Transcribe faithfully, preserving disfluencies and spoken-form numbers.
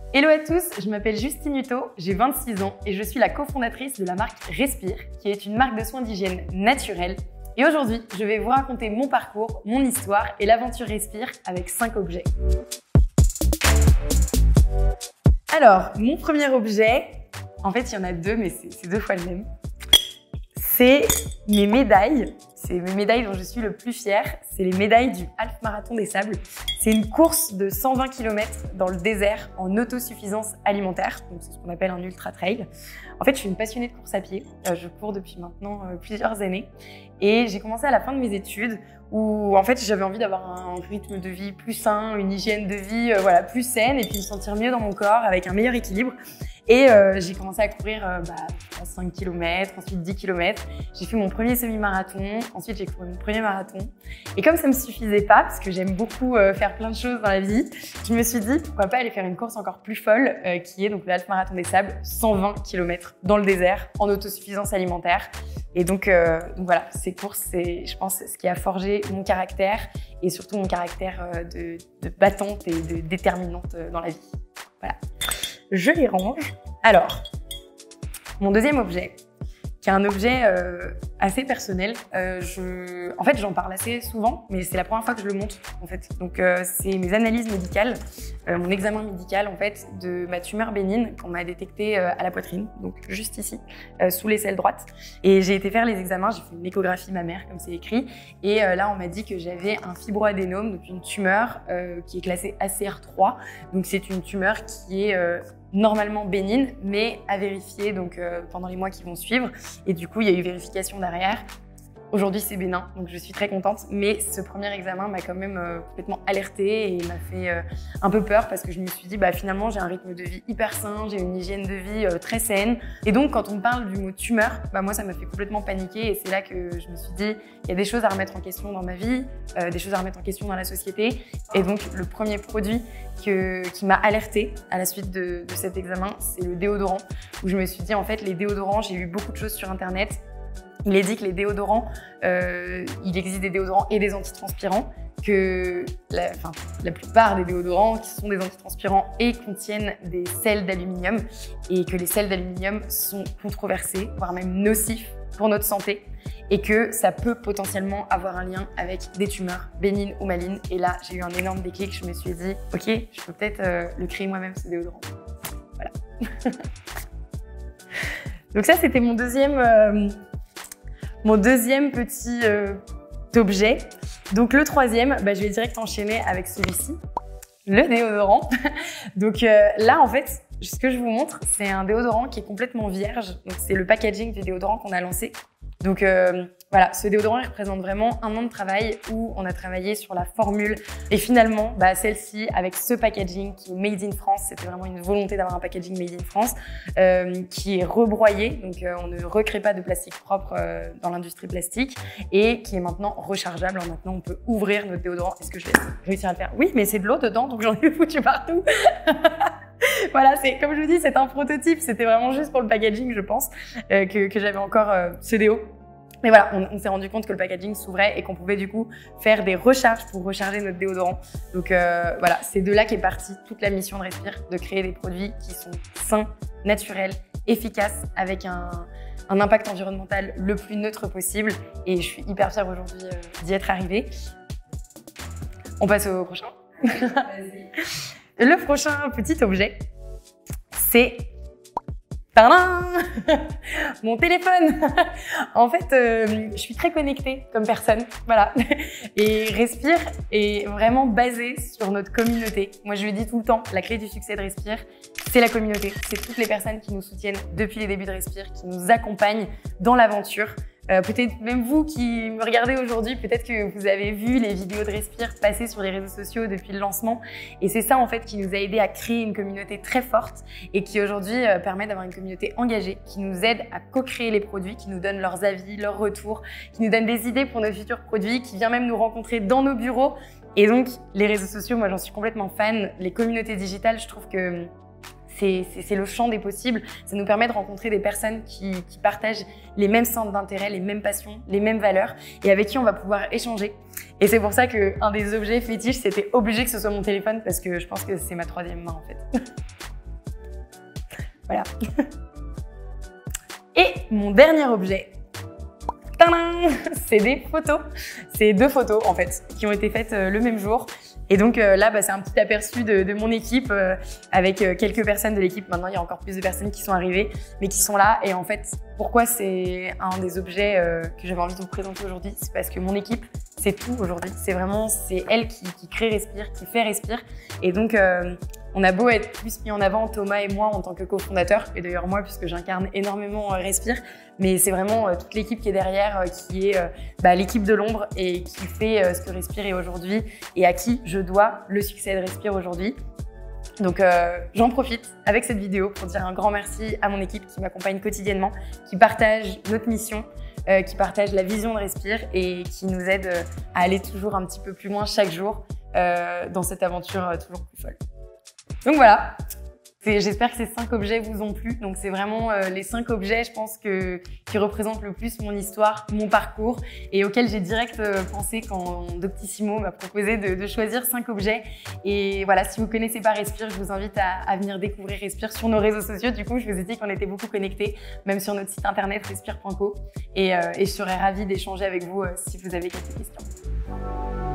Hello à tous, je m'appelle Justine Hutto, j'ai vingt-six ans et je suis la cofondatrice de la marque Respire, qui est une marque de soins d'hygiène naturelle. Et aujourd'hui, je vais vous raconter mon parcours, mon histoire et l'aventure Respire avec cinq objets. Alors, mon premier objet, en fait il y en a deux, mais c'est deux fois le même. C'est mes médailles. C'est mes médailles dont je suis le plus fière. C'est les médailles du Half Marathon des Sables. C'est une course de cent vingt kilomètres dans le désert en autosuffisance alimentaire. Donc c'est ce qu'on appelle un ultra trail. En fait, je suis une passionnée de course à pied. Je cours depuis maintenant plusieurs années. Et j'ai commencé à la fin de mes études où en fait j'avais envie d'avoir un rythme de vie plus sain, une hygiène de vie euh, voilà, plus saine et puis me sentir mieux dans mon corps avec un meilleur équilibre. Et euh, j'ai commencé à courir euh, bah, cinq kilomètres, ensuite dix kilomètres. J'ai fait mon premier semi-marathon, ensuite j'ai couru mon premier marathon. Et comme ça me suffisait pas, parce que j'aime beaucoup euh, faire plein de choses dans la vie, je me suis dit pourquoi pas aller faire une course encore plus folle euh, qui est donc le Half Marathon des Sables, cent vingt kilomètres dans le désert en autosuffisance alimentaire. Et donc, euh, donc voilà, ces courses, c'est je pense ce qui a forgé mon caractère et surtout mon caractère euh, de, de battante et de déterminante euh, dans la vie. Voilà. Je les range. Alors, mon deuxième objet, qui est un objet euh, assez personnel. Euh, je... En fait, j'en parle assez souvent, mais c'est la première fois que je le montre, en fait. Donc, euh, c'est mes analyses médicales, euh, mon examen médical, en fait, de ma tumeur bénigne qu'on m'a détectée euh, à la poitrine, donc juste ici, euh, sous l'aisselle droite. Et j'ai été faire les examens, j'ai fait une échographie mammaire, comme c'est écrit, et euh, là, on m'a dit que j'avais un fibroadénome, donc une tumeur euh, qui est classée A C R trois. Donc, c'est une tumeur qui est euh, normalement bénigne, mais à vérifier donc, euh, pendant les mois qui vont suivre. Et du coup, il y a eu vérification derrière. Aujourd'hui, c'est bénin, donc je suis très contente. Mais ce premier examen m'a quand même euh, complètement alertée et m'a fait euh, un peu peur parce que je me suis dit, bah, finalement, j'ai un rythme de vie hyper sain, j'ai une hygiène de vie euh, très saine. Et donc, quand on me parle du mot tumeur, bah, moi, ça m'a fait complètement paniquer. Et c'est là que je me suis dit, il y a des choses à remettre en question dans ma vie, euh, des choses à remettre en question dans la société. Et donc, le premier produit que, qui m'a alertée à la suite de, de cet examen, c'est le déodorant, où je me suis dit, en fait, les déodorants, j'ai eu beaucoup de choses sur Internet. Il est dit que les déodorants, euh, il existe des déodorants et des antitranspirants, que la, enfin, la plupart des déodorants qui sont des antitranspirants et contiennent des sels d'aluminium et que les sels d'aluminium sont controversés, voire même nocifs pour notre santé et que ça peut potentiellement avoir un lien avec des tumeurs bénignes ou malignes. Et là, j'ai eu un énorme déclic, je me suis dit, ok, je peux peut-être euh, le créer moi-même ce déodorant. Voilà. Donc ça, c'était mon deuxième... Euh, Mon deuxième petit euh, objet. Donc le troisième, bah, je vais direct enchaîner avec celui-ci, le déodorant. Donc euh, là, en fait, ce que je vous montre, c'est un déodorant qui est complètement vierge. Donc c'est le packaging du déodorant qu'on a lancé. Donc euh, voilà, ce déodorant il représente vraiment un an de travail où on a travaillé sur la formule et finalement bah, celle-ci avec ce packaging qui est made in France, c'était vraiment une volonté d'avoir un packaging made in France euh, qui est rebroyé, donc euh, on ne recrée pas de plastique propre euh, dans l'industrie plastique et qui est maintenant rechargeable. Alors maintenant on peut ouvrir notre déodorant. Est-ce que je vais réussir à le faire? Oui, mais c'est de l'eau dedans donc j'en ai foutu partout. Voilà, c'est comme je vous dis, c'est un prototype, c'était vraiment juste pour le packaging, je pense, euh, que, que j'avais encore euh, ce déo. Mais voilà, on, on s'est rendu compte que le packaging s'ouvrait et qu'on pouvait du coup faire des recharges pour recharger notre déodorant. Donc euh, voilà, c'est de là qu'est partie toute la mission de Respire, de créer des produits qui sont sains, naturels, efficaces, avec un, un impact environnemental le plus neutre possible. Et je suis hyper fière aujourd'hui euh, d'y être arrivée. On passe au prochain. Le prochain petit objet, c'est tadam mon téléphone. En fait, euh, je suis très connectée comme personne, voilà. Et Respire est vraiment basé sur notre communauté. Moi, je le dis tout le temps, la clé du succès de Respire, c'est la communauté. C'est toutes les personnes qui nous soutiennent depuis les débuts de Respire, qui nous accompagnent dans l'aventure. Euh, peut-être même vous qui me regardez aujourd'hui, peut-être que vous avez vu les vidéos de Respire passer sur les réseaux sociaux depuis le lancement. Et c'est ça en fait qui nous a aidé à créer une communauté très forte et qui aujourd'hui euh, permet d'avoir une communauté engagée, qui nous aide à co-créer les produits, qui nous donne leurs avis, leurs retours, qui nous donne des idées pour nos futurs produits, qui vient même nous rencontrer dans nos bureaux. Et donc les réseaux sociaux, moi j'en suis complètement fan. Les communautés digitales, je trouve que c'est le champ des possibles. Ça nous permet de rencontrer des personnes qui, qui partagent les mêmes centres d'intérêt, les mêmes passions, les mêmes valeurs et avec qui on va pouvoir échanger. Et c'est pour ça qu'un des objets fétiches, c'était obligé que ce soit mon téléphone parce que je pense que c'est ma troisième main en fait. Voilà. Et mon dernier objet, c'est des photos. C'est deux photos en fait qui ont été faites le même jour. Et donc euh, là, bah, c'est un petit aperçu de, de mon équipe euh, avec euh, quelques personnes de l'équipe. Maintenant, il y a encore plus de personnes qui sont arrivées, mais qui sont là. Et en fait, pourquoi c'est un des objets euh, que j'avais envie de vous présenter aujourd'hui? C'est parce que mon équipe, c'est tout aujourd'hui. C'est vraiment, c'est elle qui, qui crée Respire, qui fait Respire. Et donc, euh, on a beau être plus mis en avant, Thomas et moi, en tant que cofondateurs, et d'ailleurs moi, puisque j'incarne énormément euh, Respire, mais c'est vraiment euh, toute l'équipe qui est derrière, euh, qui est euh, bah, l'équipe de l'ombre et qui fait euh, ce que Respire est aujourd'hui et à qui je dois le succès de Respire aujourd'hui. Donc euh, j'en profite avec cette vidéo pour dire un grand merci à mon équipe qui m'accompagne quotidiennement, qui partage notre mission, euh, qui partage la vision de Respire et qui nous aide euh, à aller toujours un petit peu plus loin chaque jour euh, dans cette aventure euh, toujours plus folle. Donc voilà, j'espère que ces cinq objets vous ont plu. Donc c'est vraiment euh, les cinq objets, je pense, que, qui représentent le plus mon histoire, mon parcours et auxquels j'ai direct euh, pensé quand Doctissimo m'a proposé de, de choisir cinq objets. Et voilà, si vous ne connaissez pas Respire, je vous invite à, à venir découvrir Respire sur nos réseaux sociaux. Du coup, je vous ai dit qu'on était beaucoup connectés, même sur notre site internet respire point co. Et, euh, et je serais ravie d'échanger avec vous euh, si vous avez quelques questions.